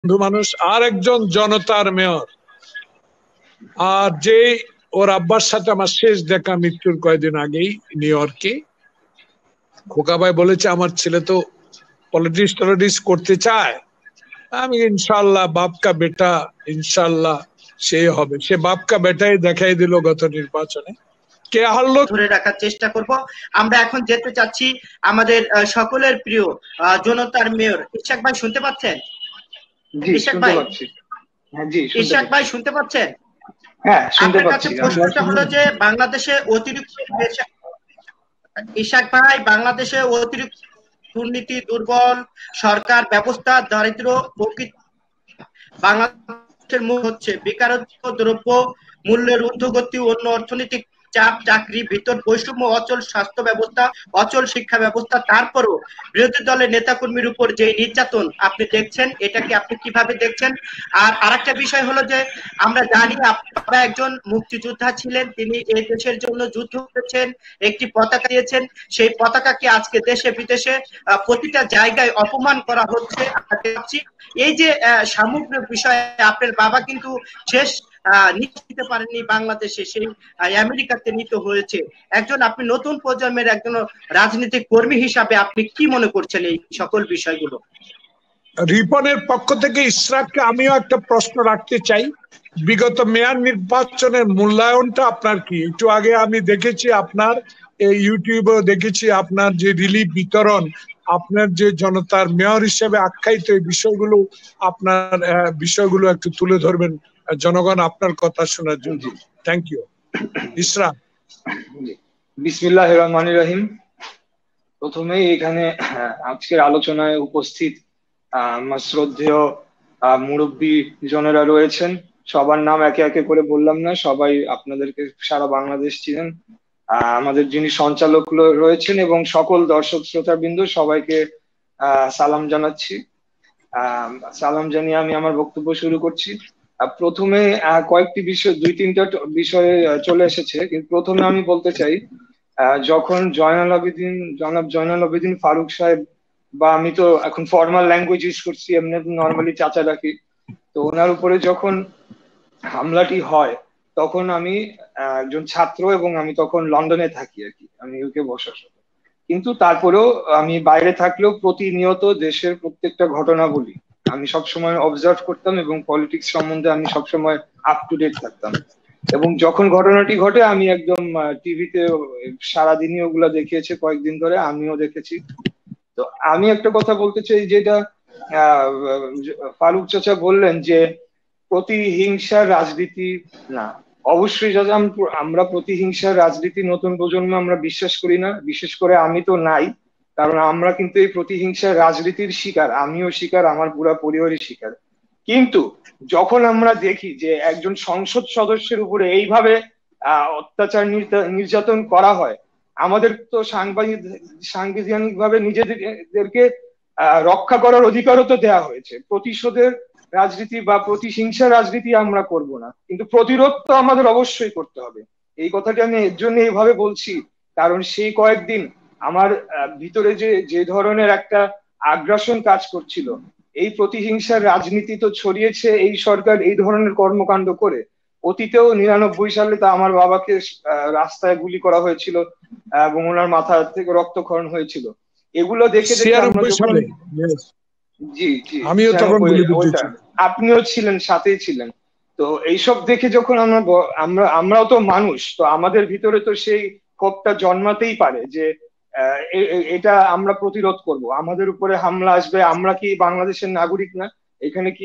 বন্ধু মানুষ, আর একজন জনতার মেয়র, আর যে ওর আব্বার সাথে আমার শেষ দেখা মৃত্যুর কয়েকদিন আগেই নিউ ইয়র্কে। খোকা ভাই বলেছে আমার ছেলে তো পলিটিক্স করতে চায়। আমি ইনশাল্লাহ বাপকা বেটা, ইনশাল্লাহ সে হবে, সে বাপকা বেটাই দেখাই দিল গত নির্বাচনে। কে হারলো ধরে রাখার চেষ্টা করব। আমরা এখন যেতে চাচ্ছি আমাদের সকলের প্রিয় জনতার মেয়র ইশাক ভাই, শুনতে পাচ্ছেন? ইশাক ভাই, হ্যাঁ জি, ইশাক ভাই শুনতে পাচ্ছেন? হ্যাঁ শুনতে আপনার কাছে পাচ্ছি। প্রশ্নটা হলো যে বাংলাদেশে অতিরিক্ত ইশাক ভাই, বাংলাদেশে অতিরিক্ত দুর্নীতি, দুর্বল সরকার ব্যবস্থা, দারিদ্র, বাংলাদেশের মূল হচ্ছে বেকারত্ব, দ্রব্য মূল্যের ঊর্ধ্বগতি, অন্য অর্থনৈতিক চাপ, চাকরি ভিতর বৈষম্য, অচল স্বাস্থ্য ব্যবস্থা, অচল শিক্ষা ব্যবস্থা, তারপরও বিরোধী দলের নেতাকর্মীর উপর যে নির্যাতন আপনি দেখছেন, এটাকে আপনি কিভাবে দেখছেন? আর আরেকটা বিষয় হলো যে আমরা জানি আপনারা একজন মুক্তিযোদ্ধা ছিলেন, তিনি এই দেশের জন্য যুদ্ধ করেছেন, একটি পতাকা দিয়েছেন, সেই পতাকাকে আজকে দেশে বিদেশে প্রতিটা জায়গায় অপমান করা হচ্ছে। এই যে সামগ্রিক বিষয়ে আপনার বাবা কিন্তু শেষ নিতে পারেননি বাংলাদেশে, সেই আমেরিকাতে নিতে হয়েছে। একজন আপনি নতুন প্রজন্মের একজন রাজনৈতিক কর্মী হিসাবে আপনি কি মনে করছেন এই সকল বিষয়গুলো? রিপনের পক্ষ থেকে ইশরাককে আমিও একটা প্রশ্ন রাখতে চাই। বিগত মেয়র নির্বাচনের মূল্যায়নটা আপনার কি? একটু আগে আমি দেখেছি আপনার ইউটিউবে, দেখেছি আপনার যে রিলিফ বিতরণ, আপনার যে জনতার মেয়র হিসেবে আখ্যায়িত এই বিষয়গুলো, আপনার বিষয়গুলো একটু তুলে ধরবেন জনগণ আপনার কথা শোনার জন্য। Thank you Ishraq. বিসমিল্লাহির রহমানির রহিম। প্রথমেই এখানে আজকের আলোচনায় উপস্থিত আমার শ্রদ্ধেয় মুরব্বী জনেরা রয়েছেন, সবার নাম একে একে করে বললাম না, সবাই আপনাদেরকে সারা বাংলাদেশ চিনেন। আমাদের যিনি সঞ্চালক রয়েছেন এবং সকল দর্শক শ্রোতাবৃন্দ, সবাইকে সালাম জানাচ্ছি। সালাম জানিয়ে আমি আমার বক্তব্য শুরু করছি। প্রথমে কয়েকটি বিষয়, দুই তিনটা বিষয়ে চলে এসেছে, কিন্তু প্রথমে আমি বলতে চাই, যখন জনাব জয়নাল আবেদিন ফারুক সাহেব, বা আমি তো এখন ফর্মাল ল্যাঙ্গুয়েজ ইউজ করছি, এমনি নর্মালি চাচা ডাকি, তো ওনার উপরে যখন হামলাটি হয় তখন আমি একজন ছাত্র এবং আমি তখন লন্ডনে থাকি আর কি, আমি ইউকে বসা, কিন্তু তারপরেও আমি বাইরে থাকলেও প্রতিনিয়ত দেশের প্রত্যেকটা ঘটনাবলী আমি সবসময় অবজার্ভ করতাম এবং পলিটিক্স সম্বন্ধে আমি সবসময় আপ টু ডেট থাকতাম। এবং যখন ঘটনাটি ঘটে আমি একদম টিভিতে সারাদিনই ওগুলা দেখিয়েছে, কয়েকদিন ধরে আমিও দেখেছি। তো আমি একটা কথা বলতে চাই, যেটা ফারুক চাচা বললেন যে প্রতিহিংসার রাজনীতি না, অবশ্যই যাতে আমরা প্রতিহিংসার রাজনীতি নতুন প্রজন্ম আমরা বিশ্বাস করি না, বিশেষ করে আমি তো নাই, কারণ আমরা কিন্তু এই প্রতিহিংসার রাজনীতির শিকার, আমিও শিকার, আমার পুরা পরিবারই শিকার। কিন্তু যখন আমরা দেখি যে একজন সংসদ সদস্যের উপরে এইভাবে অত্যাচার নির্যাতন করা হয়, আমাদের তো সাংবিধানিক ভাবে নিজেদেরকে রক্ষা করার অধিকারও তো দেওয়া হয়েছে। প্রতিশোধের রাজনীতি বা প্রতিহিংসার রাজনীতি আমরা করব না, কিন্তু প্রতিরোধ তো আমাদের অবশ্যই করতে হবে। এই কথাটি আমি এর জন্য এইভাবে বলছি, কারণ সেই কয়েকদিন আমার ভিতরে যে ধরনের একটা আগ্রাসন কাজ করছিল, এই প্রতিহিংসার রাজনীতি তো ছড়িয়েছে এই সরকার এই ধরনের কর্মকাণ্ড করে। অতীতেও 99 সালে তা আমার বাবাকে রাস্তায় গুলি করা হয়েছিল এবং ওনার মাথা থেকে রক্তক্ষরণ হয়েছিল। এগুলো দেখে দেখে আমরা যখন, জি জি, আমিও তখন আপনিও ছিলেন, সাথেই ছিলেন, তো এইসব দেখে যখন আমরাও তো মানুষ, তো আমাদের ভিতরে তো সেই ক্ষোভটা জন্মাতেই পারে যে এটা আমরা প্রতিরোধ করব, আমাদের উপরে হামলা আসবে, আমরা কি বাংলাদেশের নাগরিক না? এখানে কি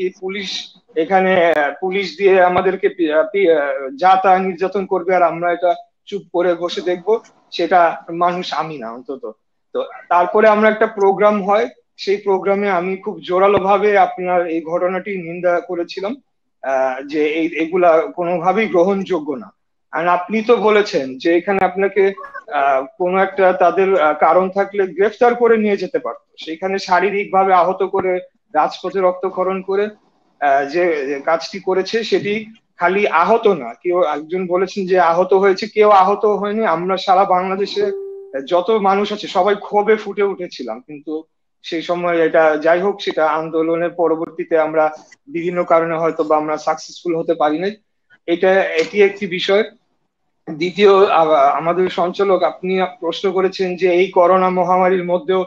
পুলিশ দিয়ে আমাদেরকে যা তা নির্যাতন করবে আর আমরা এটা চুপ করে বসে দেখব? সেটা মানুষ আমি না অন্তত। তো তারপরে আমরা একটা প্রোগ্রাম হয়, সেই প্রোগ্রামে আমি খুব জোরালো ভাবে আপনার এই ঘটনাটি নিন্দা করেছিলাম, যে এগুলা কোনোভাবেই গ্রহণযোগ্য না। আর আপনি তো বলেছেন যে এখানে আপনাকে কোনো একটা তাদের কারণ থাকলে গ্রেফতার করে নিয়ে যেতে পারতো, সেখানে শারীরিক ভাবে আহত করে রাজপথে রক্তক্ষরণ করে যে কাজটি করেছে সেটি খালি আহত না, কেউ একজন বলেছেন যে আহত হয়েছে, কেউ আহত হয়নি। আমরা সারা বাংলাদেশে যত মানুষ আছে সবাই ক্ষোভে ফুটে উঠেছিলাম, কিন্তু সেই সময় এটা যাই হোক, সেটা আন্দোলনের পরবর্তীতে আমরা বিভিন্ন কারণে হয়তো বা আমরা সাকসেসফুল হতে পারি নাই। এটি একটি বিষয়। দ্বিতীয়, আমাদের সঞ্চালক, আপনি প্রশ্ন করেছেন যে এই করোনা মহামারীর মধ্যেও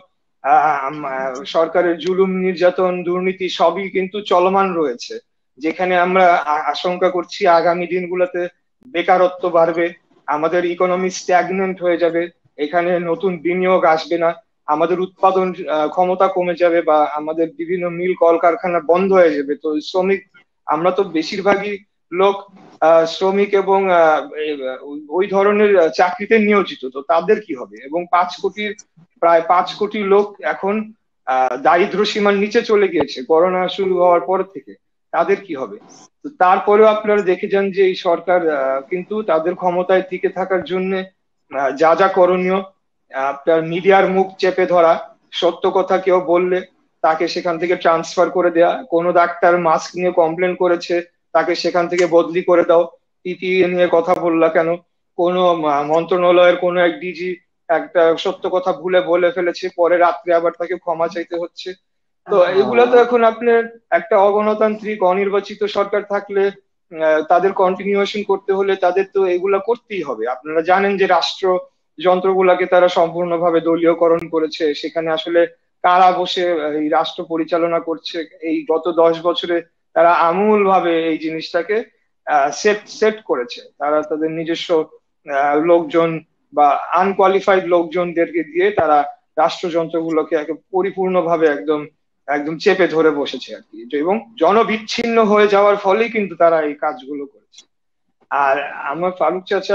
সরকারের জুলুম, নির্যাতন, দুর্নীতি সবই কিন্তু চলমান রয়েছে, যেখানে আমরা আশঙ্কা করছি আগামী দিনগুলোতে বেকারত্ব বাড়বে, আমাদের ইকোনমি স্ট্যাগনেন্ট হয়ে যাবে, এখানে নতুন বিনিয়োগ আসবে না, আমাদের উৎপাদন ক্ষমতা কমে যাবে, বা আমাদের বিভিন্ন মিল কলকারখানা বন্ধ হয়ে যাবে। তো শ্রমিক, আমরা তো বেশিরভাগই লোক শ্রমিক এবং ওই ধরনের চাকরিতে নিয়োজিত, তো তাদের কি হবে? এবং প্রায় 5 কোটি লোক এখন দারিদ্র সীমার নিচে চলে গিয়েছে করোনা শুরু হওয়ার পর থেকে, তাদের কি হবে? তো তারপরেও আপনারা দেখে যান যে এই সরকার কিন্তু তাদের ক্ষমতায় টিকে থাকার জন্য যা যা করণীয়, আপনার মিডিয়ার মুখ চেপে ধরা, সত্য কথা কেউ বললে তাকে সেখান থেকে ট্রান্সফার করে দেয়া, কোনো ডাক্তার মাস্ক নিয়ে কমপ্লেন করেছে তাকে সেখান থেকে বদলি করে দাও, পিপিই নিয়ে কথা বললা কেন, কোন মন্ত্রণালয়ের কোন এক ডিজি একটা সত্য কথা ভুলে বলে ফেলেছে, পরে রাত্রে আবার তাকে ক্ষমা চাইতে হচ্ছে। তো এগুলা তো এখন আপনার একটা অগণতান্ত্রিক অনির্বাচিত সরকার থাকলে তাদের কন্টিনিউয়েশন করতে হলে তাদের তো এগুলা করতেই হবে। আপনারা জানেন যে রাষ্ট্র যন্ত্রগুলাকে তারা সম্পূর্ণভাবে দলীয়করণ করেছে, সেখানে আসলে কারা বসে এই রাষ্ট্র পরিচালনা করছে, এই গত 10 বছরে তারা আমূল ভাবে এই জিনিসটাকে সেট করেছে। তারা তাদের নিজস্ব লোকজন বা আনকোয়ালিফাইড লোকজনদেরকে দিয়ে তারা রাষ্ট্রযন্ত্রগুলোকে পরিপূর্ণভাবে একদম একদম চেপে ধরে বসেছে আর কি, এবং জনবিচ্ছিন্ন হয়ে যাওয়ার ফলেই কিন্তু তারা এই কাজগুলো করেছে। আর আমার ফারুক চাচা,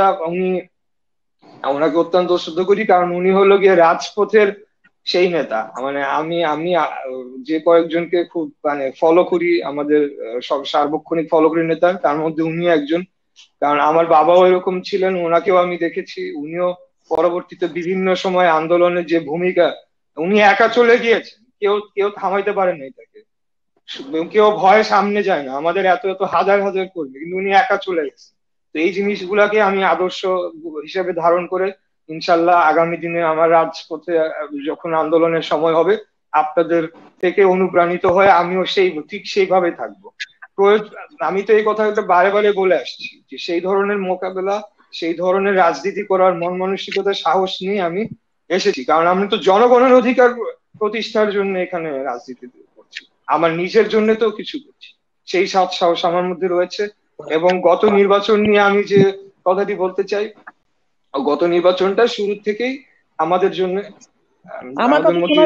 ওনাকে অত্যন্ত শ্রদ্ধা করি, কারণ উনি হলো গিয়ে রাজপথের সেই নেতা। মানে আমি আমি যে কয়েকজনকে খুব ফলো করি, আমাদের সব সার্বক্ষণিক ফলো করি নেতা, তার মধ্যে উনি একজন। কারণ আমার বাবাও এরকম ছিলেন, ওনাকেও আমি দেখেছি, উনিও পরবর্তীতে বিভিন্ন সময় আন্দোলনের যে ভূমিকা, উনি একা চলে গিয়েছেন, কেউ কেউ থামাইতে পারেন নাই তাকে, কেউ ভয়ে সামনে যায় না, আমাদের এত এত হাজার হাজার কর্মী, কিন্তু উনি একা চলে গেছেন। তো এই জিনিসগুলাকে আমি আদর্শ হিসেবে ধারণ করে ইনশাল্লাহ আগামী দিনে আমার রাজপথে যখন আন্দোলনের সময় হবে, আপনাদের থেকে অনুপ্রাণিত হয়ে আমিও ঠিক সেইভাবে থাকবো। আমি তো এই কথাটা বারে বারে বলে আসছি যে সেই ধরনের মোকাবেলা, সেই ধরনের রাজনীতি করার মন মানসিকতা, সাহস নিয়ে আমি এসেছি, কারণ আমি তো জনগণের অধিকার প্রতিষ্ঠার জন্য এখানে রাজনীতি করছি, আমার নিজের জন্য তো কিছু করছি, সেই সাহস আমার মধ্যে রয়েছে। এবং গত নির্বাচন নিয়ে আমি যে কথাটি বলতে চাই, গত নির্বাচনটা শুরু থেকেই আমাদের জন্য আমাদের মধ্যে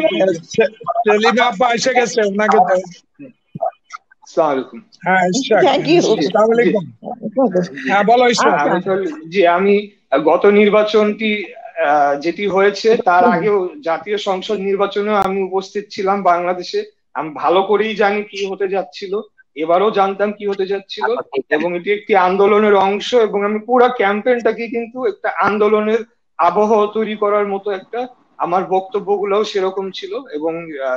আমি গত নির্বাচনটি যেটি হয়েছে তার আগেও জাতীয় সংসদ নির্বাচনেও আমি উপস্থিত ছিলাম বাংলাদেশে, আমি ভালো করেই জানি কি হতে যাচ্ছিল, এবারও জানতাম কি হতে যাচ্ছিল, এবং এটি একটি আন্দোলনের অংশ, এবং আমি পুরো ক্যাম্পেইনটাকে কিন্তু একটা আন্দোলনের আবহাওয়া তৈরি করার মতো একটা, আমার বক্তব্যগুলোও সেরকম ছিল, এবং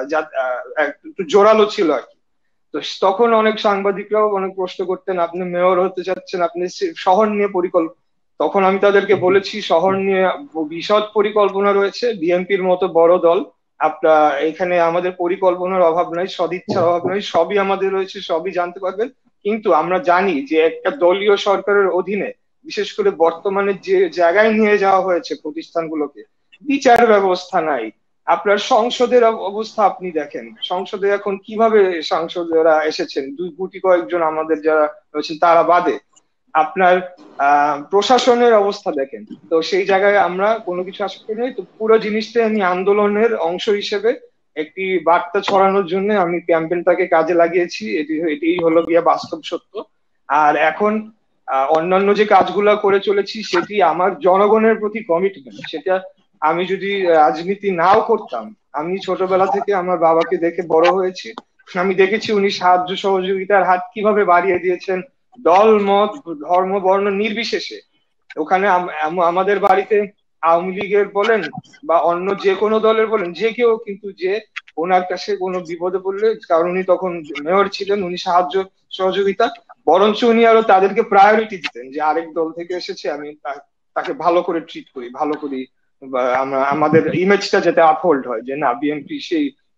একটু জোরালো ছিল আর কি। তো তখন অনেক সাংবাদিকরাও অনেক প্রশ্ন করতেন, আপনি মেয়র হতে চাচ্ছেন, আপনি শহর নিয়ে পরিকল্পনা, তখন আমি তাদেরকে বলেছি শহর নিয়ে বিশদ পরিকল্পনা রয়েছে, বিএনপির মতো বড় দল, আপনার এখানে আমাদের পরিকল্পনার অভাব নাই, সদিচ্ছার অভাব নাই, সবই আমাদের রয়েছে, সবই জানতে পারবেন। কিন্তু আমরা জানি যে একটা দলীয় সরকারের অধীনে, বিশেষ করে বর্তমানে যে জায়গায় নিয়ে যাওয়া হয়েছে প্রতিষ্ঠানগুলোকে, বিচার ব্যবস্থা নাই, আপনার সংসদের অবস্থা আপনি দেখেন, সংসদে এখন কিভাবে সাংসদেরা এসেছেন, 2 কোটি কয়েকজন আমাদের যারা রয়েছেন তারা বাদে, আপনার প্রশাসনের অবস্থা দেখেন। তো সেই জায়গায় আমরা কোনো কিছু আশা করি নাই। তো পুরো জিনিসটা আমি আন্দোলনের অংশ হিসেবে একটি বার্তা ছড়ানোর জন্য আমি ক্যাম্পেইনটাকে কাজে লাগিয়েছি, এটি হলো গিয়া বাস্তব সত্য। আর এখন অন্যান্য যে কাজগুলা করে চলেছি সেটি আমার জনগণের প্রতি কমিটমেন্ট। সেটা আমি যদি রাজনীতি নাও করতাম, আমি ছোটবেলা থেকে আমার বাবাকে দেখে বড় হয়েছি, আমি দেখেছি উনি সাহায্য সহযোগিতার হাত কিভাবে বাড়িয়ে দিয়েছেন, দল মত ধর্ম বর্ণ নির্বিশেষে। ওখানে আমাদের বাড়িতে আওয়ামী লীগের বলেন বা অন্য যে কোনো দলের বলেন, যে কেউ কিন্তু যে ওনার কাছে কোনো বিপদে পড়লে, কারণ উনি তখন মেয়র ছিলেন, উনি সাহায্য সহযোগিতা, বরঞ্চ উনি আরো তাদেরকে প্রায়োরিটি দিতেন, যে আরেক দল থেকে এসেছে, আমি তাকে ভালো করে ট্রিট করি, ভালো করি, আমাদের ইমেজটা যাতে আপহোল্ড হয় যে না বিএনপি সেই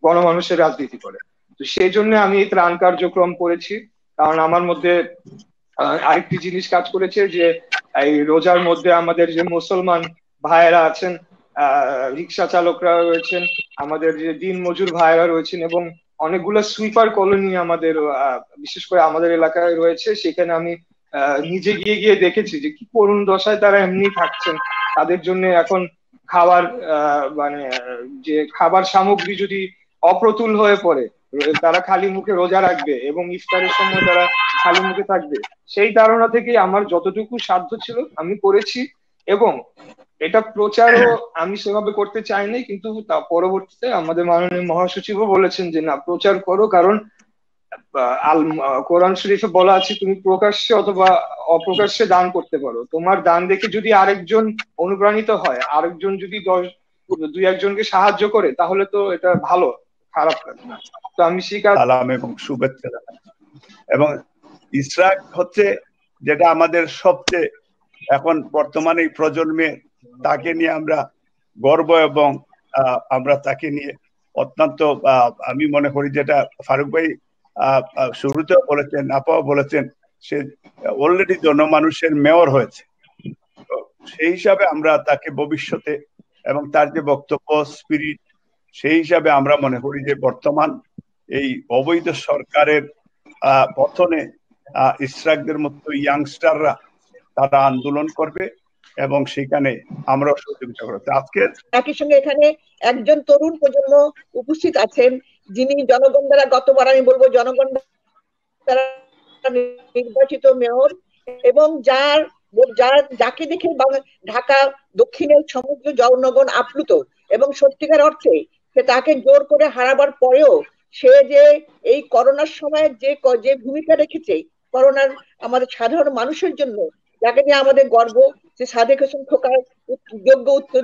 গণমানুষের রাজনীতি করে। তো সেই জন্য আমি এই ত্রাণ কার্যক্রম করেছি, কারণ আমার মধ্যে আরেকটি জিনিস কাজ করেছে যে এই রোজার মধ্যে আমাদের যে মুসলমান ভাইয়েরা আছেন, রিক্সা চালকরা রয়েছেন, আমাদের যে দিন মজুর ভাইয়েরা রয়েছেন, এবং অনেকগুলো সুইপার কলোনি আমাদের বিশেষ করে আমাদের এলাকায় রয়েছে। সেখানে আমি নিজে গিয়ে গিয়ে দেখেছি যে কি করুণ দশায় তারা এমনি থাকছেন। তাদের জন্য এখন খাবার মানে যে খাবার সামগ্রী যদি অপ্রতুল হয়ে পড়ে, তারা খালি মুখে রোজা রাখবে এবং ইফতারের সময় তারা খালি মুখে থাকবে, সেই ধারণা থেকে আমার যতটুকু সাধ্য ছিল আমি করেছি। এবং এটা প্রচারও আমি সেভাবে করতে চাইনি, কিন্তু তা পরবর্তীতে আমাদের মাননীয় মহাসচিবও বলেছেন যে না, প্রচার করো, কারণ কোরআন শরীফে বলা আছে তুমি প্রকাশ্যে অথবা অপ্রকাশ্যে দান করতে পারো। তোমার দান দেখে যদি আরেকজন অনুপ্রাণিত হয়, আরেকজন যদি দুই একজনকে সাহায্য করে, তাহলে তো এটা ভালো, খারাপ লাগে না। তো আমি সালাম এবং শুভেচ্ছা জানাই। এবং ইশরাক হচ্ছে যেটা আমাদের সবচেয়ে এখন বর্তমানে এই প্রজন্মে, তাকে নিয়ে আমরা গর্ব, এবং আমরা তাকে নিয়ে অত্যন্ত আমি মনে করি, যেটা ফারুক ভাই শুরুতেও বলেছেন, আপাও বলেছেন, সে অলরেডি জনমানুষের মেয়র হয়েছে। সেই হিসাবে আমরা তাকে ভবিষ্যতে, এবং তার যে বক্তব্য স্পিরিট, সেই হিসাবে আমরা মনে করি যে বর্তমান এই অবৈধ সরকারের পতনে ইশরাকদের মতো ইয়াংস্টাররা তারা আন্দোলন করবে এবং সেখানে আমরা সহযোগিতা করতে। আজকে একই সঙ্গে এখানে একজন তরুণ প্রজন্ম উপস্থিত আছেন, যিনি জনগণ দ্বারা, গতবার আমি বলবো জনগণ দ্বারা নির্বাচিত মেয়র, এবং যাকে দেখে ঢাকা দক্ষিণের সমগ্র জনগণ আপ্লুত, এবং সত্যিকার অর্থে সে তাকে জোর করে হারাবার পরেও সে যে এই করোনার সময় যে ভূমিকা রেখেছে করোনার আমাদের সাধারণ মানুষের জন্য, যাকে নিয়ে আমাদের গর্ব, যে সাদেক হোসেন খোকার যোগ্য উত্তর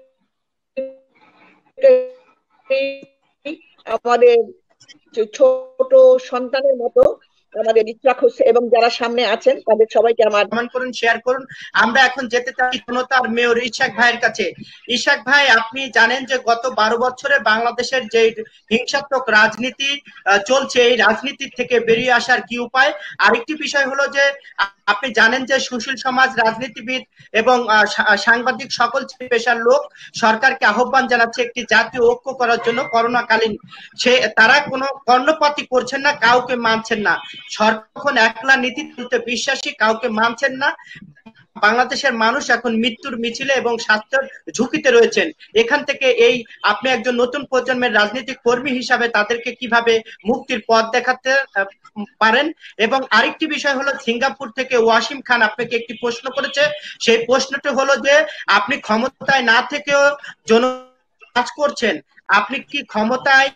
আমাদের ছোট সন্তানের মতো আমাদের ইশরাক হোসেন এবং যারা সামনে আছেন তাদের সবাইকে আমার কমেন্ট করুন, শেয়ার করুন। আমরা এখন যেতে চাই জনতার মেয়র ইশাক ভাইয়ের কাছে। ইশাক ভাই, আপনি জানেন যে গত 12 বছরে বাংলাদেশের যে হিংসাত্মক রাজনীতি চলছে, এই রাজনীতির থেকে বেরিয়ে আসার কি উপায়? আরেকটি বিষয় হলো যে আপনি জানেন যে সুশীল সমাজ, রাজনীতিবিদ এবং সাংবাদিক সকল পেশার লোক সরকারকে আহ্বান জানাচ্ছে একটি জাতীয় ঐক্য করার জন্য। করোনাকালীন তারা কোনো কর্ণপাতই করছেন না, কাউকে মানছেন না। সরকার একলা নীতি তুলতে বিশ্বাসী, কাউকে মানছেন না। বাংলাদেশের মানুষ এখন মৃত্যুর মিছিলে এবং স্বাস্থ্যের ঝুঁকিতে রয়েছেন। এখান থেকে এই আপনি একজন নতুন প্রজন্মের রাজনৈতিক কর্মী হিসাবে তাদেরকে কিভাবে মুক্তির পথ দেখাতে পারেন? এবং আরেকটি বিষয় হলো, সিঙ্গাপুর থেকে ওয়াসিম খান আপনাকে একটি প্রশ্ন করেছে। সেই প্রশ্নটি হলো যে আপনি ক্ষমতায় না থেকেও জন কাজ করছেন, আপনি কি ক্ষমতায়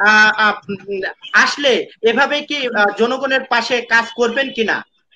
আসলে এভাবে কি জনগণের পাশে কাজ করবেন কিনা?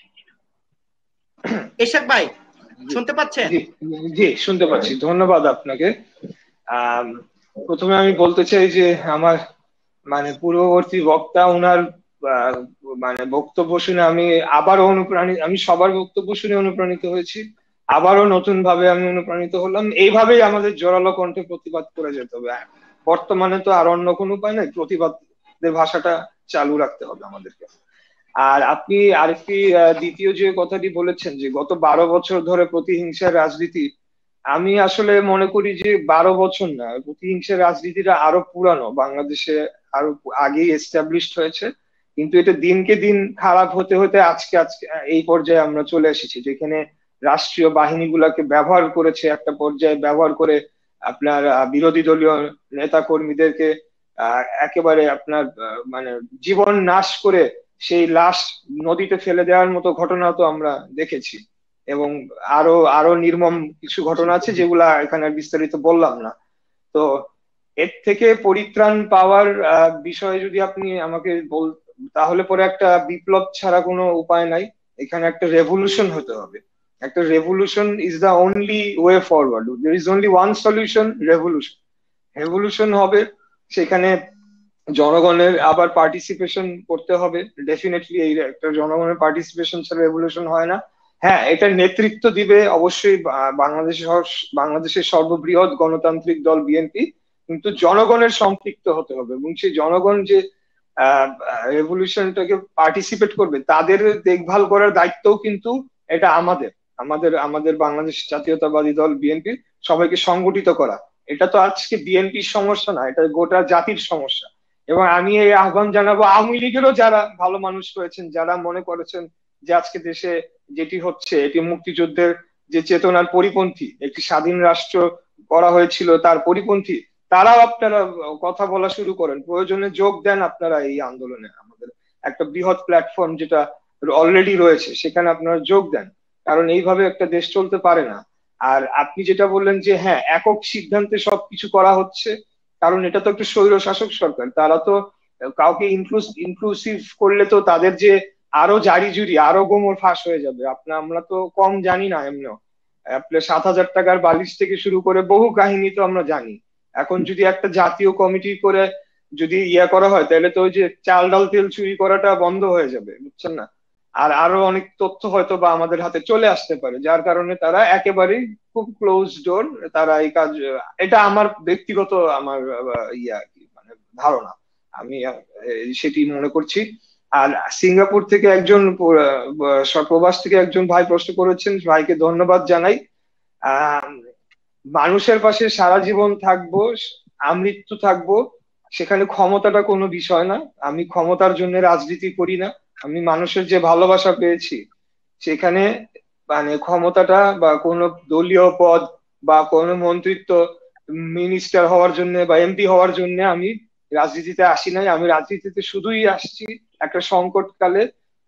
ইশাক ভাই শুনতে পাচ্ছেন? জি, শুনতে পাচ্ছি। ধন্যবাদ আপনাকে। প্রথমে আমি বলতে চাই যে আমার পূর্ববর্তী বক্তা, উনার বক্তব্য শুনে আমি আবারও অনুপ্রাণিত, আমি সবার বক্তব্য শুনে অনুপ্রাণিত হয়েছি, আবারও নতুন ভাবে আমি অনুপ্রাণিত হলাম। এইভাবেই আমাদের জোরালো কণ্ঠে প্রতিবাদ করে যেতে হবে। বর্তমানে তো আর অন্য কোনো উপায় নাই, প্রতিবাদের ভাষাটা চালু রাখতে হবে আমাদেরকে। আর আপনি আরেকটি দ্বিতীয় যে কথাটি বলেছেন যে গত 12 বছর ধরে প্রতিহিংসার রাজনীতি, আমি আসলে মনে করি যে 12 বছর না, প্রতিহিংসার রাজনীতিটা আরো পুরানো, বাংলাদেশে আরো আগেই এস্টাবলিশড হয়েছে, কিন্তু এটা দিনকে দিন খারাপ হতে হতে আজকে এই পর্যায়ে আমরা চলে এসেছি, যেখানে রাষ্ট্রীয় বাহিনীগুলোকে ব্যবহার করেছে, একটা পর্যায়ে ব্যবহার করে আপনার বিরোধী দলীয় নেতা কর্মীদেরকে একেবারে আপনার জীবন নাশ করে সেই লাশ নদীতে ফেলে দেওয়ার মতো ঘটনা তো আমরা দেখেছি, এবং আরো নির্মম কিছু ঘটনা আছে যেগুলা এখানে বিস্তারিত বললাম না। তো এর থেকে পরিত্রাণ পাওয়ার বিষয়ে যদি আপনি আমাকে তাহলে পরে একটা বিপ্লব ছাড়া কোনো উপায় নাই, এখানে একটা রেভলিউশন হতে হবে। একটা revolution is the only way forward, there is only one solution, revolution. Revolution হবে, সেখানে জনগণের আবার পার্টিসিপেশন করতে হবে ডেফিনেটলি। এই একটা জনগণের পার্টিসিপেশন ছাড়া রেভলিউশন হয় না। হ্যাঁ, এটার নেতৃত্ব দিবে অবশ্যই বাংলাদেশের সর্ববৃহৎ গণতান্ত্রিক দল বিএনপি, কিন্তু জনগণের সম্পৃক্ত হতে হবে, এবং সেই জনগণ যে রেভলিউশনটাকে পার্টিসিপেট করবে তাদের দেখভাল করার দায়িত্বও কিন্তু এটা আমাদের আমাদের আমাদের বাংলাদেশ জাতীয়তাবাদী দল বিএনপি সবাইকে সংগঠিত করা। এটা তো আজকে বিএনপির সমস্যা না, এটা গোটা জাতির সমস্যা। এবং আমি এই আহ্বান জানাবো আওয়ামী লীগেরও যারা ভালো মানুষ রয়েছেন, যারা মনে করেছেন যে আজকে দেশে যেটি হচ্ছে এটি মুক্তিযুদ্ধের যে চেতনার পরিপন্থী, একটি স্বাধীন রাষ্ট্র করা হয়েছিল তার পরিপন্থী, তারাও আপনারা কথা বলা শুরু করেন, প্রয়োজনে যোগ দেন আপনারা এই আন্দোলনে। আমাদের একটা বৃহৎ প্ল্যাটফর্ম যেটা অলরেডি রয়েছে সেখানে আপনারা যোগ দেন, কারণ এইভাবে একটা দেশ চলতে পারে না। আর আপনি যেটা বললেন যে হ্যাঁ একক সিদ্ধান্তে সবকিছু করা হচ্ছে, কারণ এটা তো একটা স্বৈর শাসক সরকার, তারা তো কাউকে ইনক্লুসিভ করলে তো তাদের যে আরো জারি জুরি আরো গোমর ফাঁস হয়ে যাবে। আমরা তো কম জানি না, এমনিও আপনার 7,000 টাকার বালিশ থেকে শুরু করে বহু কাহিনী তো আমরা জানি। এখন যদি একটা জাতীয় কমিটি করে যদি ইয়া করা হয় তাহলে তো ওই যে চাল ডাল তেল চুরি করাটা বন্ধ হয়ে যাবে, বুঝছেন না? আর আরো অনেক তথ্য হয়তো বা আমাদের হাতে চলে আসতে পারে, যার কারণে তারা একেবারেই খুব ক্লোজ ডোর তারা এই কাজ, এটা আমার ব্যক্তিগত আমার ইয়া কি মানে ধারণা, আমি সেটি মনে করছি। আর সিঙ্গাপুর থেকে একজন প্রবাস থেকে একজন ভাই প্রশ্ন করেছেন, ভাইকে ধন্যবাদ জানাই। মানুষের পাশে সারা জীবন থাকবো, আমৃত্যু থাকবো, সেখানে ক্ষমতাটা কোনো বিষয় না। আমি ক্ষমতার জন্য রাজনীতি করি না, আমি মানুষের যে ভালোবাসা পেয়েছি সেখানে মানে ক্ষমতাটা বা কোনো দলীয় পদ বা কোনো মন্ত্রিত্ব মিনিস্টার হওয়ার জন্য বা এমপি হওয়ার জন্য আমি রাজনীতিতে আসি নাই। আমি রাজনীতিতে শুধুই আসছি একটা সংকটকালে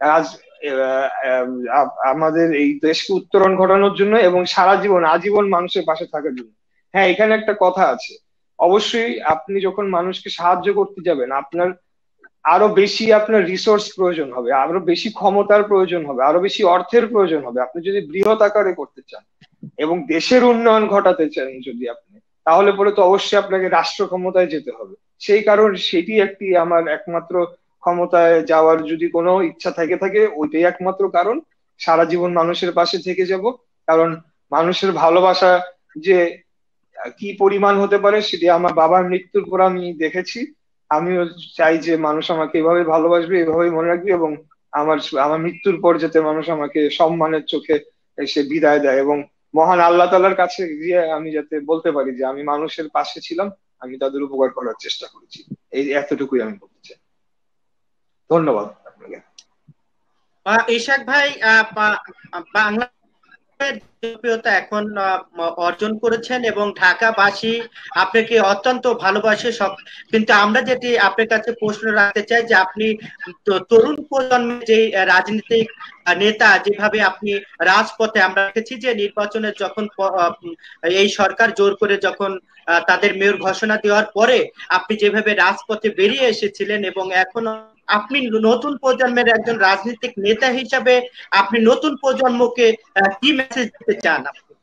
আমাদের এই দেশকে উত্তরণ ঘটানোর জন্য এবং সারা জীবন আজীবন মানুষের পাশে থাকার জন্য। হ্যাঁ, এখানে একটা কথা আছে, অবশ্যই আপনি যখন মানুষকে সাহায্য করতে যাবেন আপনার আরো বেশি আপনার রিসোর্স প্রয়োজন হবে, আরো বেশি ক্ষমতার প্রয়োজন হবে, আরো বেশি অর্থের প্রয়োজন হবে। আপনি যদি বৃহৎ আকারে করতে চান এবং দেশের উন্নয়ন ঘটাতে চান যদি আপনি, তাহলে পরে তো অবশ্যই আপনাকে রাষ্ট্র ক্ষমতায় যেতে হবে। সেই কারণ সেটি একটি আমার একমাত্র ক্ষমতায় যাওয়ার যদি কোনো ইচ্ছা থাকে ওইটাই একমাত্র কারণ। সারা জীবন মানুষের পাশে থেকে যাব, কারণ মানুষের ভালোবাসা যে কি পরিমাণ হতে পারে সেটি আমার বাবার মৃত্যুর পর আমি দেখেছি। আমিও চাই যে মানুষ আমাকে এভাবে ভালোবাসবে, এভাবেই মনে রাখবে, এবং আমার আমার মৃত্যুর পর যাতে মানুষ আমাকে সম্মানের চোখে এসে বিদায় দেয়, এবং মহান আল্লাহ তাআলার কাছে গিয়ে আমি যাতে বলতে পারি যে আমি মানুষের পাশে ছিলাম, আমি তাদের উপকার করার চেষ্টা করেছি। এই এতটুকুই আমি বলতে চাই। ধন্যবাদ আপনাকে। ইশাক ভাই, বাংলা জনপ্রিয়তা এখন অর্জন করেছেন এবং ঢাকাবাসী আপনাকে অত্যন্ত ভালোবাসে সব, কিন্তু আমরা যেটি আপনার কাছে প্রশ্ন রাখতে চাই যে আপনি তরুণ প্রজন্মের যে রাজনৈতিক নেতা, যেভাবে আপনি রাজপথে আমরা দেখেছি যে নির্বাচনের যখন এই সরকার জোর করে যখন তাদের মেয়র ঘোষণা দেওয়ার পরে আপনি যেভাবে রাজপথে বেরিয়ে এসেছিলেন, এবং এখন আপনি নতুন প্রজন্মের একজন রাজনৈতিক নেতা হিসাবে আপনি নতুন প্রজন্মকে কি মেসেজ দিতে চান?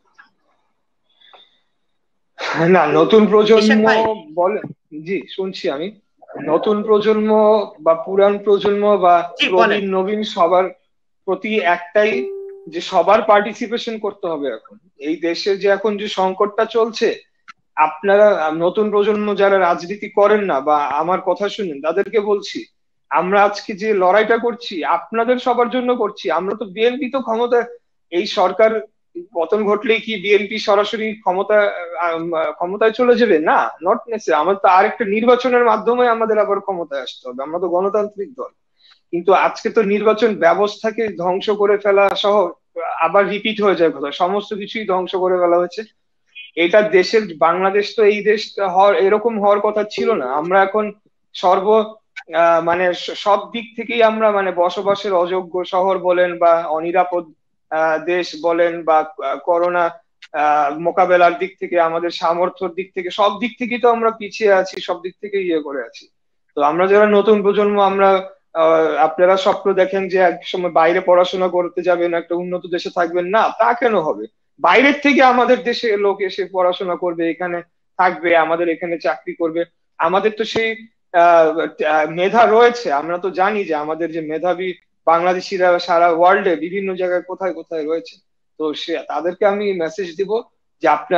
না, নতুন প্রজন্ম বলেন। জি, শুনছি আমি। নতুন প্রজন্ম বা পুরান প্রজন্ম বা প্রবীণ নবীন সবার প্রতি একটাই যে সবার পার্টিসিপেশন করতে হবে। এখন এই দেশের যে এখন যে সংকটটা চলছে, আপনারা নতুন প্রজন্ম যারা রাজনীতি করেন না বা আমার কথা শুনেন তাদেরকে বলছি, আমরা আজকে যে লড়াইটা করছি আপনাদের সবার জন্য করছি। আমরা তো বিএনপি তো ক্ষমতা, এই সরকার পতন ঘটলেই কি বিএনপি সরাসরি ক্ষমতায় চলে যাবে? না, নট নেসেসারি। আমাদের তো আরেকটা নির্বাচনের মাধ্যমে আমাদের আবার ক্ষমতায় আসতে হবে, আমরা তো গণতান্ত্রিক দল। কিন্তু আজকে তো নির্বাচন ব্যবস্থাকে ধ্বংস করে ফেলা সহ আবার রিপিট হয়ে যায়, কথা সমস্ত কিছুই ধ্বংস করে ফেলা হয়েছে। এটা দেশের বাংলাদেশ তো এই দেশটা এরকম হওয়ার কথা ছিল না। আমরা এখন মানে সব দিক থেকেই আমরা মানে বসবাসের অযোগ্য শহর বলেন বা অনিরাপদ দেশ বলেন বা করোনা মোকাবেলার দিক থেকে আমাদের সামর্থ্যের দিক থেকে সব দিক থেকেই তো আমরা পিছিয়ে আছি, সব দিক থেকে ইয়ে করে আছি। তো আমরা যারা নতুন প্রজন্ম, আমরা আপনারা স্বপ্ন দেখেন যে এক সময় বাইরে পড়াশোনা করতে যাবেন, একটা উন্নত দেশে থাকবেন, না তা কেন হবে? বাইরের থেকে আমাদের দেশে লোক এসে পড়াশোনা করবে, এখানে থাকবে, আমাদের এখানে চাকরি করবে। আমাদের তো সেই মেধা রয়েছে। আমরা তো জানি যে আমাদের যে মেধাবী বাংলাদেশিরা সারা ওয়ার্ল্ডে বিভিন্ন জায়গায় কোথায় কোথায় রয়েছে। তো তাদেরকে আমি মেসেজ দিব যে আপনারা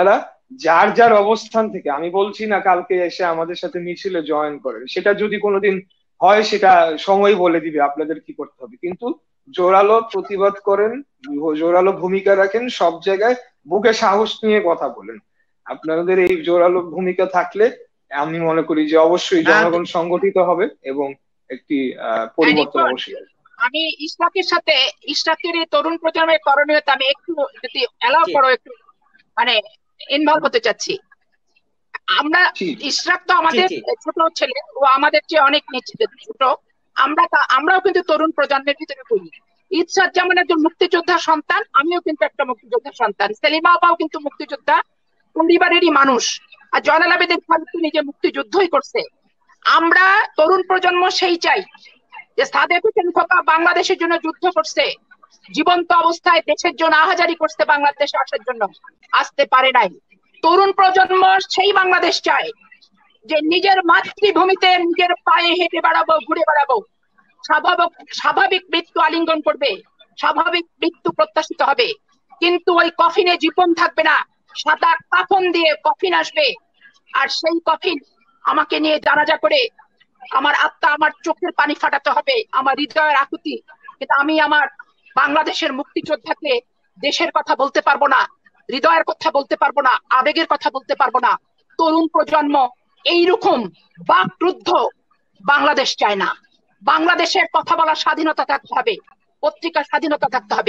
যার যার অবস্থান থেকে, আমি বলছি না কালকে এসে আমাদের সাথে মিছিলে জয়েন করেন, সেটা যদি কোনোদিন হয় সেটা সময় বলে দিবে আপনাদের কি করতে হবে, কিন্তু জোরালো প্রতিবাদ করেন, জোরালো ভূমিকা রাখেন, সব জায়গায় বুকে সাহস নিয়ে কথা বলেন। আপনাদের এই জোরালো ভূমিকা থাকলে আমি মনে করি যে অবশ্যই জনগণ সংগঠিত হবে এবং একটি পরিবর্তন অবশ্যই আসবে। আমি ইশরাকের এই তরুণ প্রজন্মের করণীয়তা আমি একটু যদি অ্যালাউ করো একটু মানে ইনভলভ হতে চাচ্ছি। আমরা ইশরাক তো আমাদের ছোট ছেলে, ও আমাদের চেয়ে অনেক ছোট, আমরাও কিন্তু তরুণ প্রজন্মের ভিতরে পড়ি। ইশরাক যেমন একজন মুক্তিযোদ্ধা সন্তান, আমিও কিন্তু একটা মুক্তিযোদ্ধা সন্তান, সেলিমা আপাও কিন্তু মুক্তিযোদ্ধা পরিবারেরই মানুষ, আর জয়নাল আবেদিন খালেদ নিজে মুক্তিযুদ্ধই করছে। আমরা তরুণ প্রজন্ম সেই চাই যে সাদেক হোসেন খোকা বাংলাদেশের জন্য যুদ্ধ করছে, জীবন্ত অবস্থায় দেশের জন্য আহাজারি করছে, বাংলাদেশে আসার জন্য আসতে পারে নাই। তরুণ প্রজন্ম সেই বাংলাদেশ চায় যে নিজের মাতৃভূমিতে নিজের পায়ে হেঁটে বেড়াবো, ঘুরে বেড়াবো, স্বাভাবিক মৃত্যু আলিঙ্গন করবে, স্বাভাবিক মৃত্যু প্রত্যাশিত হবে, কিন্তু ওই কফিনে জীবন থাকবে না, সাদা কাফন দিয়ে কফিন আসবে, আর সেই কফিন আমাকে নিয়ে জানাজা করে আমার আত্মা, আমার চোখের পানি ফাটাতে হবে, আমার হৃদয়ের আকুতি, কিন্তু আমি আমার বাংলাদেশের মুক্তিযোদ্ধাকে দেশের কথা বলতে পারবো না, হৃদয়ের কথা বলতে পারবো না, আবেগের কথা বলতে পারবো না। তরুণ প্রজন্ম এইরকম বাকরুদ্ধ বাংলাদেশ চায় না। বাংলাদেশের কথা বলার স্বাধীনতা থাকতে হবে, পত্রিকার স্বাধীনতা থাকতে হবে,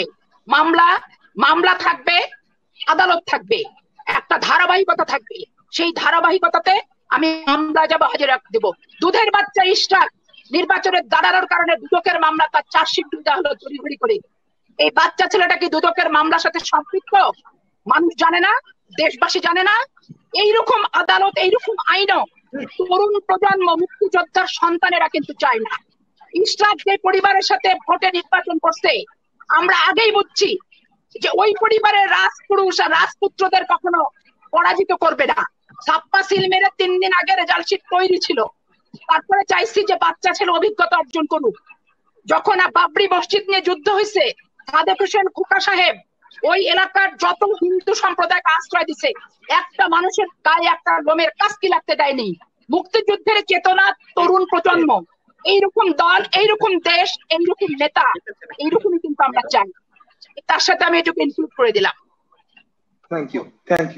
মামলা থাকবে, আদালত থাকবে, একটা ধারাবাহিকতা থাকবে। সেই ধারাবাহিকতাতে আমি মামলা যাব, হাজিরা দেব। দুধের বাচ্চা ইশরাক নির্বাচনের দাঁড়ানোর কারণে দুদকের মামলা তার চার্জশিট দেওয়া হলো তড়িঘড়ি করে। এই বাচ্চা ছেলেটা কি দুদকের মামলার সাথে সম্পৃক্ত? মানুষ জানে না, দেশবাসী জানে না। এইরকম আদালত, এইরকম আইনও তরুণ প্রজন্ম, মুক্তিযোদ্ধার সন্তানেরা কিন্তু চায় না। ইশরাক যে পরিবারের সাথে ভোটে নির্বাচন করছে, আমরা আগেই বুঝছি যে ওই পরিবারের রাজপুরুষ আর রাজপুত্রদের কখনো পরাজিত করবে না। ছাপ্পা সিল মেরে 3 দিন আগে রেজাল্ট শিট তৈরি ছিল, তারপরে চাইছি যে বাচ্চা ছেলে অভিজ্ঞতা অর্জন করুক। যখন বাবরি মসজিদ নিয়ে যুদ্ধ হয়েছে, সাদেক হোসেন খোকা সাহেব ওই এলাকার যত হিন্দু সম্প্রদায়কে আশ্রয় দিছে, একটা মানুষের গায়ে একটা লোমের কাস্কি লাগতে দেয়নি। মুক্তিযুদ্ধের চেতনা, তরুণ প্রজন্ম, এইরকম দল, এইরকম দেশ, এইরকম নেতা, এইরকমই কিন্তু আমরা চাই। তার সাথে আমি এটুকু ইনক্লুড করে দিলাম। Thank you.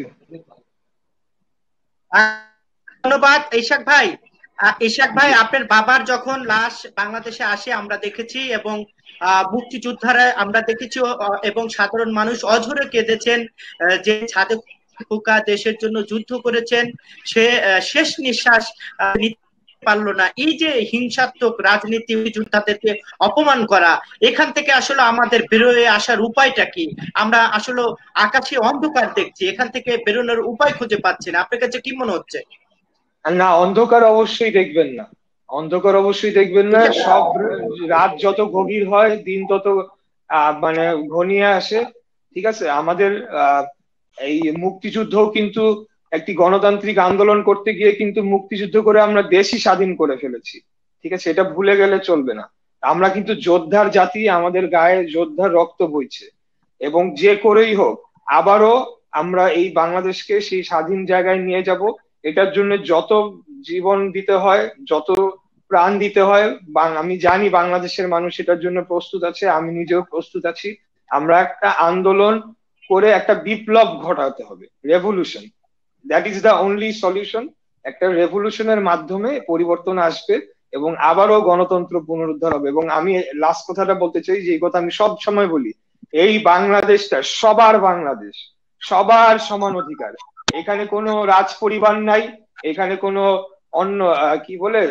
ধন্যবাদ ইশাক ভাই। আপনার বাবার যখন লাশ বাংলাদেশে আসে আমরা দেখেছি, এবং মুক্তিযোদ্ধারা আমরা দেখেছি, এবং সাধারণ মানুষ অঝরে কেঁদেছেন যে সাদেক খোকা দেশের জন্য যুদ্ধ করেছেন, সে শেষ নিঃশ্বাস নিতে পারলো না। এই যে হিংসাত্মক রাজনীতি, যোদ্ধাদেরকে অপমান করা, এখান থেকে আসলে আমাদের বেরোয় আসার উপায়টা কি? আমরা আসলে আকাশে অন্ধকার দেখছি, এখান থেকে বেরোনোর উপায় খুঁজে পাচ্ছি না। আপনার কাছে কি মনে হচ্ছে? না, অন্ধকার অবশ্যই দেখবেন না, সব রাত যত গভীর হয় দিন তত মানে ঘনিয়ে আসে, ঠিক আছে? আমাদের এই মুক্তিযুদ্ধও কিন্তু একটি গণতান্ত্রিক আন্দোলন করতে গিয়ে কিন্তু মুক্তিযুদ্ধ করে আমরা দেশই স্বাধীন করে ফেলেছি, ঠিক আছে? এটা ভুলে গেলে চলবে না। আমরা কিন্তু যোদ্ধার জাতি, আমাদের গায়ে যোদ্ধার রক্ত বইছে, এবং যে করেই হোক আবারও আমরা এই বাংলাদেশকে সেই স্বাধীন জায়গায় নিয়ে যাব। এটার জন্য যত জীবন দিতে হয়, যত প্রাণ দিতে হয়, আমি জানি বাংলাদেশের মানুষ এটার জন্য প্রস্তুত আছে, আমি নিজেও প্রস্তুত আছি। আমরা একটা আন্দোলন করে একটা বিপ্লব ঘটাতে হবে, revolution, that is the only solution. একটা রেভলিউশনের মাধ্যমে পরিবর্তন আসবে এবং আবারও গণতন্ত্র পুনরুদ্ধার হবে। এবং আমি লাস্ট কথাটা বলতে চাই, যে এই কথা আমি সব সময় বলি, এই বাংলাদেশটা সবার বাংলাদেশ, সবার সমান অধিকার। এখানে কোনো রাজ পরিবার নাই, এখানে কোনো অন্য কি বলে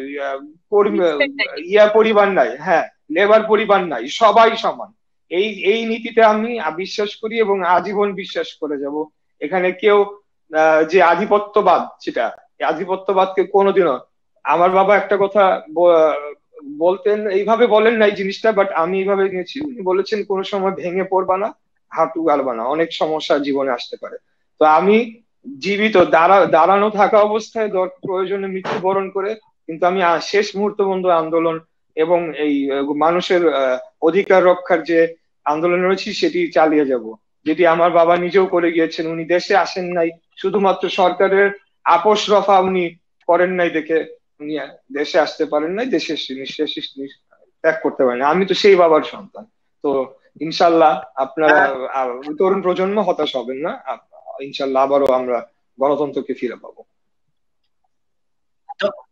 পরিবার নাই, হ্যাঁ, লেবার পরিবার নাই, সবাই সমান। এই নীতিতে আমি বিশ্বাস করি এবং আজীবন বিশ্বাস করে যাব। এখানে কেউ যে আধিপত্যবাদ, সেটা আধিপত্যবাদকে কোনোদিনও, আমার বাবা একটা কথা বলতেন, এইভাবে বলেন না এই জিনিসটা, বাট আমি এইভাবে নিয়েছি। উনি বলেছেন কোনো সময় ভেঙে পড়বা না, হাঁটু গালবা না, অনেক সমস্যা জীবনে আসতে পারে। তো আমি জীবিত দাঁড়ানো থাকা অবস্থায় প্রয়োজনে মৃত্যুবরণ করে, কিন্তু আমি শেষ মুহূর্ত বন্ধু আন্দোলন এবং এই মানুষের অধিকার রক্ষার যে আন্দোলন রয়েছে সেটি চালিয়ে যাব। যেটি আমার বাবা নিজেও করে গিয়েছেন। উনি দেশে আসেন নাই, শুধুমাত্র সরকারের আপোষ রফা উনি করেন নাই দেখে উনি দেশে আসতে পারেন নাই, দেশে নিঃশ্বাস ত্যাগ করতে পারেন। আমি তো সেই বাবার সন্তান। তো ইনশাল্লাহ আপনারা তরুণ প্রজন্ম হতাশ হবেন না, ইনশাল্লাহ আবারও আমরা গণতন্ত্রকে ফিরে পাবো।